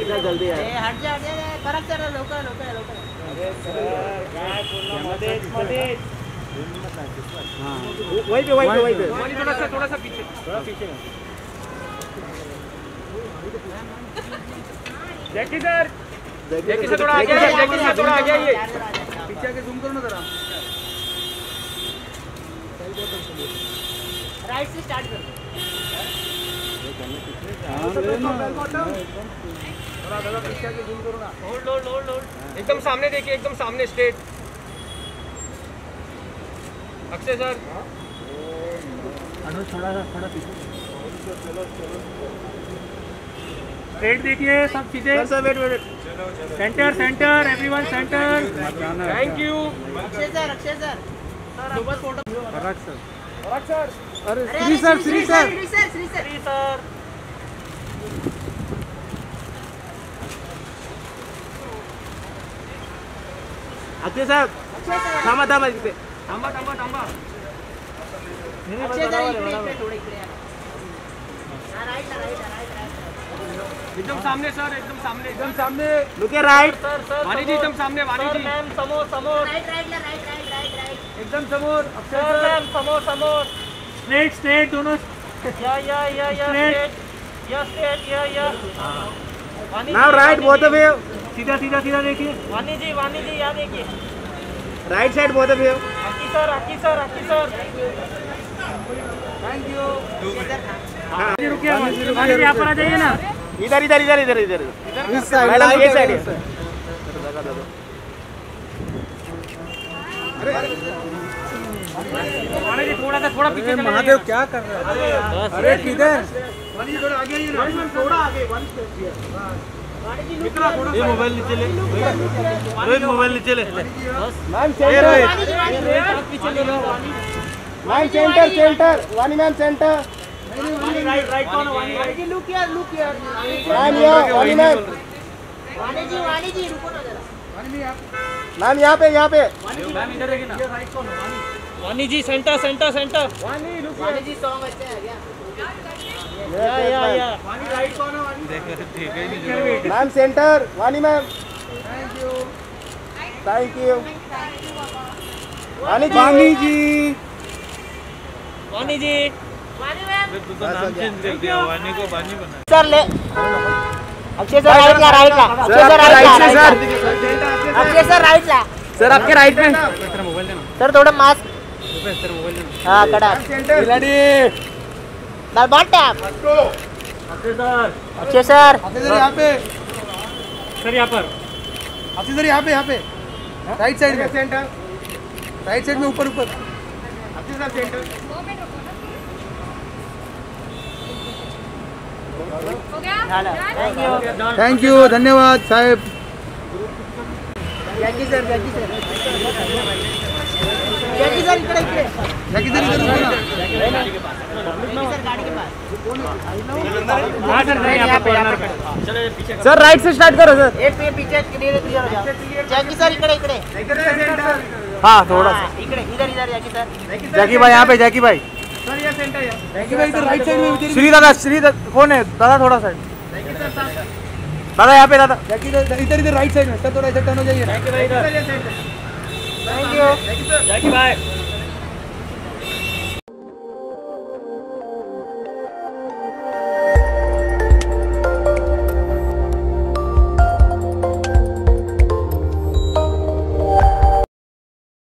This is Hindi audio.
इतना जल्दी है। हट जा परत कर लोकल लोकल लोकल। अरे सर काय पूर्ण मध्ये हां वही पे थोड़ा सा पीछे जैकी सर थोड़ा आगे ये पीछे आके जूम करो ना जरा। राइट से स्टार्ट कर। थोड़ा पीछे आके जूम करो ना। होल्ड एकदम सामने देखिए, एकदम सामने स्ट्रेट। अक्षय सर अनुज थोड़ा पीछे स्ट्रेट देखिए, सब सीधे। Sir wait centre everyone centre. Thank you Akshay sir सोबत फोटो। पराग सर अरे श्री सर अक्षय साहब थांबा तिथे थांबा अक्षय सर इकडे थोडे इकडे या। राइट एकदम सामने सर, एकदम सामने look right sir Vani ji एकदम सामने। वाणी जी मैम समोर राइट एकदम समोर। सर मैम समोर स्ट्रेट दोनों या now right both of you. सीधा देखिए। वाणी जी यहाँ देखिए, right side both of you. आकी सर थैंक यू। रुकिए यहाँ पर आ जाइए ना। इधर इस साइड ये साइड। अरे थोड़ा पीछे। महादेव क्या कर रहे हैं? अरे किधर? थोड़ा आगे ये मोबाइल नीचे ले। मोबाइल नीचे ले। Ma'am centre Vani ma'am centre. Right कौन? वानी लुक हियर वाणी जी रुको ना जरा। मैम यहाँ पे मैम इधर देखिए ना। राइट कौन? Vani ji centre. Vani look. Vani ji song अच्छे है क्या? या वानी राइट कौन है? वानी देखो ma'am centre. Vani ma'am thank you. Vani ji Vani ma'am नाम चेंज कर दिया। वानी को वानी बना। सर ले अक्षय सर राइट ला। अक्षय सर राइट ला। सर आपके राइट में। सर मोबाइल देना। सर थोड़ा मास्क। सर मोबाइल देना। हाँ कड़ा वन टैप। अक्षय सर यहाँ पे। सर यहाँ पर। अक्षय सर यहाँ पे राइट साइड में सेंटर। राइट साइड में ऊपर। Akshay sir centre. Thank you धन्यवाद साहेब। जैकी सर इकडे जैकी सर इधर रुको ना। सर गाड़ी के पास। हाँ सर यहाँ पे। सर राइट से स्टार्ट करो सर। ये पीछे क्लियर हो जाओ। जैकी सर इकडे हाँ थोड़ा सा इधर जैकी सर। जैकी भाई यहाँ पे। जैकी भाई सर ये सेंटर है। जैकी भाई इधर राइट साइड में। श्री दादा कौन है? दादा थोड़ा साइड। दादा यहाँ पे। दादा जैकी इधर राइट साइड में। सर थोड़ा इधर टर्न हो जाइए। थैंक यू जैकी भाई।